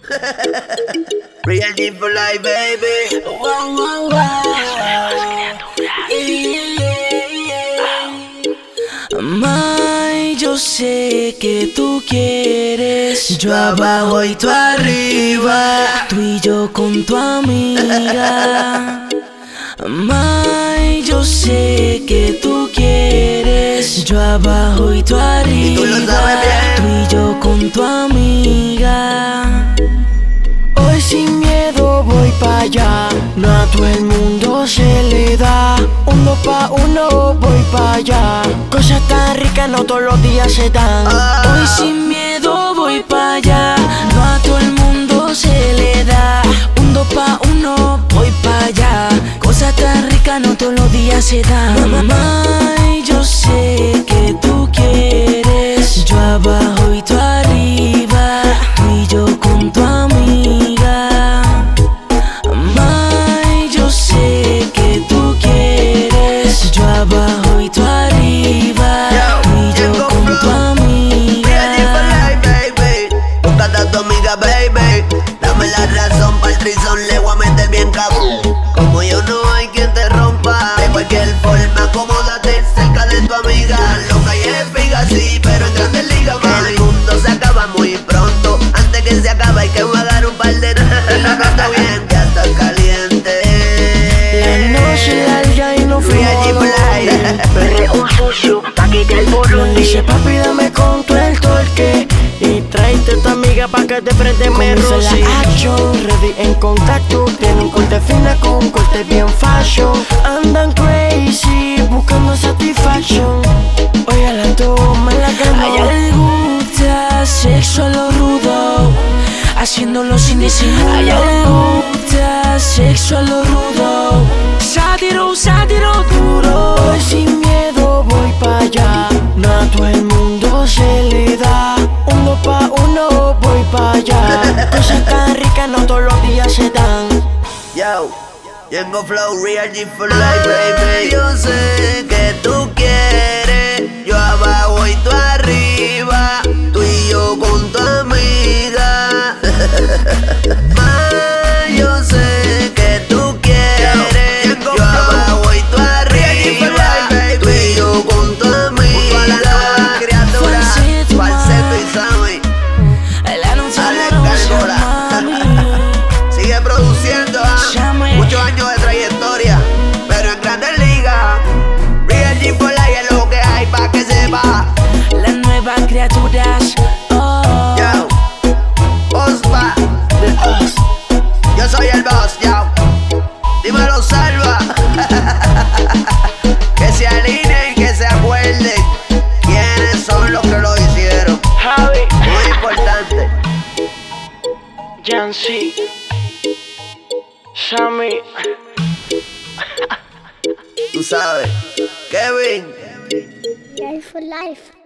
Real G for life, baby. Wow, wow, wow. May, yo sé que tú quieres yo abajo y tú arriba, tú y yo con tu amiga. May, yo sé que tú quieres yo abajo y tú arriba, y tú lo sabes bien. tú y yo con tu amiga. Hoy sin miedo voy pa' allá, no a todo el mundo se le da. Uno pa' uno voy pa' allá, cosas tan ricas no todos los días se dan. Hoy sin miedo voy pa' allá, no a todo el mundo se le da. Uno pa' uno voy pa' allá, cosas tan ricas no todos los días se dan. Mamá, yo sé que tú quieres yo abajo y tú arriba, tú y yo con tu amiga. Mamá, yo sé que tú quieres yo abajo y tú arriba, tú y yo con tu amiga. Real G for life, baby. Búscate a tu amiga, baby. Dame la razón para el trison, le voy a meter bien cabrón. Como yo no hay quien te rompa, de cualquier forma acomódate cerca de tu amiga. Loca y espiga, sí, pero en grandes ligas, man. El mundo se acaba muy pronto, antes que se acabe hay que jugar un par de y lo noto bien, ya estás caliente. La noche larga y no Real G for life. Perreo sucio, pa' quitar el volumen. Dice papi dame con tu el torque y tráete a tu amiga pa' que de frente me roce. La action, ready en contacto, tienen corte fina con corte bien fashion. Andan crazy, buscando satisfaction. Oye, la toma la ganó. A ella le gusta sexo a lo rudo, haciéndolo sin disimulo. A ella le gusta sexo a lo rudo, sátiro, sátiro duro. Hoy sin miedo voy pa' allá, no a todo el mundo se le da. Uno pa' uno voy pa' allá, cosas tan ricas no todos los días se dan. Yo, Yengo Flow, Real G for life, baby. Yo sé que tú quieres yo abajo y tú arriba, tú y yo con tu amiga. Ma, yo sé que tú quieres yo abajo y tú arriba, tú y yo con tu amiga. Falseto y Sammy, Alex Cargola. Sigue produciendo, muchos años de trayectoria, pero en grandes ligas. Real G for life es lo que hay pa' que sepa. Las nuevas criaturas, oh. Yo, Ospa, yo soy el boss, yo. Dímelo, Salva. Que se alineen, que se acuerden quiénes son los que lo hicieron. Javi, Muy importante. Jancy, Sammy. Tú sabes, Kevin. Life for life.